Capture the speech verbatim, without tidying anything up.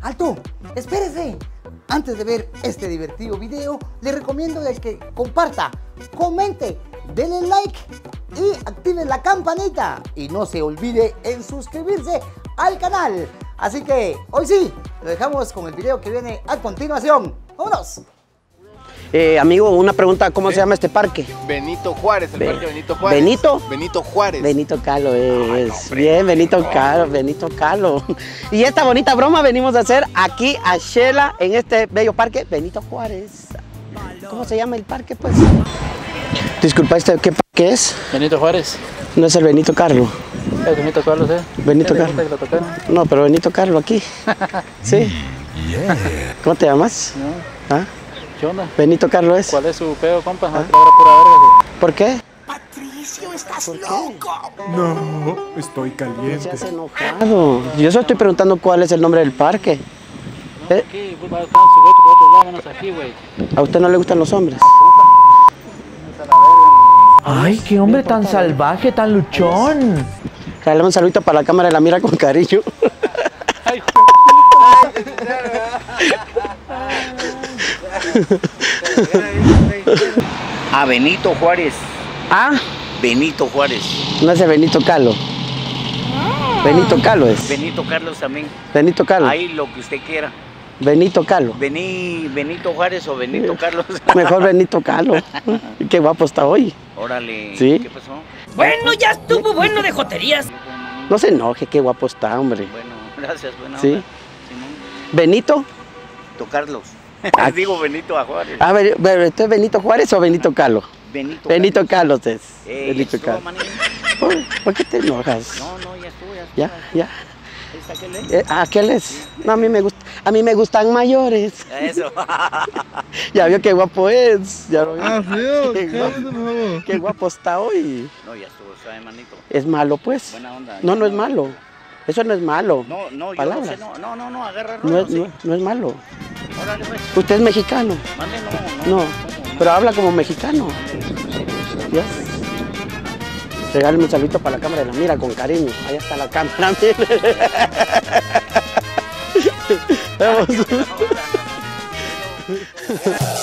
¡Alto! ¡Espérese! Antes de ver este divertido video, le recomiendo de que comparta, comente, denle like y active la campanita. Y no se olvide en suscribirse al canal. Así que hoy sí, lo dejamos con el video que viene a continuación. ¡Vámonos! Eh, amigo, una pregunta, ¿cómo ¿Eh? se llama este parque? Benito Juárez, el Be parque Benito Juárez. ¿Benito? Benito Juárez. Benito Calo es. Ay, no, Bien, Benito Calo, Benito Calo. Y esta bonita broma venimos a hacer aquí a Xela, en este bello parque Benito Juárez. ¿Cómo se llama el parque, pues? Disculpa, ¿este qué parque es? Benito Juárez. No es el Benito Carlo. Es Benito Carlos, ¿eh? Benito Carlo. No, pero Benito Carlo aquí. Sí. Yeah. ¿Cómo te llamas? No. ¿Ah? ¿Qué onda? Benito Carlo es. ¿Cuál es su pedo, compa? ¿Ah? Pura verga, ¿Por qué? Patricio, estás ¿Por loco. No, estoy caliente. Se has enojado. Yo solo estoy preguntando cuál es el nombre del parque. No, ¿Eh? aquí, pues va a estar su güey por otro lado, menos aquí, güey. ¿A usted no le gustan los hombres? Ay, qué hombre tan salvaje, tan luchón. Dale un saludito para la cámara de la mira con cariño. Ay, A Benito Juárez. Ah, Benito Juárez. no es el Benito Calo. Benito Calo es. Benito Carlos también. Benito Calo. Ahí lo que usted quiera. Benito Calo. Bení, Benito Juárez o Benito Carlos. Mejor Benito Calo. Qué guapo está hoy. Órale. ¿Sí? ¿Qué pasó? Bueno, ya estuvo bueno de joterías. No se enoje, qué guapo está, hombre. Bueno, gracias, buena ¿Sí? onda. Simón. ¿Benito? Benito Carlos. Ah. Digo Benito a Juárez. A ver, ¿esto es Benito Juárez o Benito Calo? Benito Benito Carlos es. Ey, Benito estuvo, Calo. manín. ¿Por, ¿Por qué te enojas? No, no, ya estuvo, ya estuvo. Ya, ya. Ahí está aquel, ¿eh? Eh, ¿Aquel es? No, a mí me gusta, a mí me gustan mayores. Eso. Ya vio qué guapo es. Ya lo vio. Ah, feo, Qué guapo, cálmate, por favor. qué guapo está hoy. No, ya estuvo, sabe, manito. ¿Es malo, pues? Buena onda. No, ya no es malo. Eso no es malo. No, no, yo Palabras. no sé, no, no, no, no, agarra No rollo, es, sí. no, no es malo. Órale, pues. Usted es mexicano. Mande, no, no. No, pero habla como mexicano. ¿Ya? Regáleme un saludito para la cámara de la mira con cariño. Ahí está la cámara, mire. Vamos.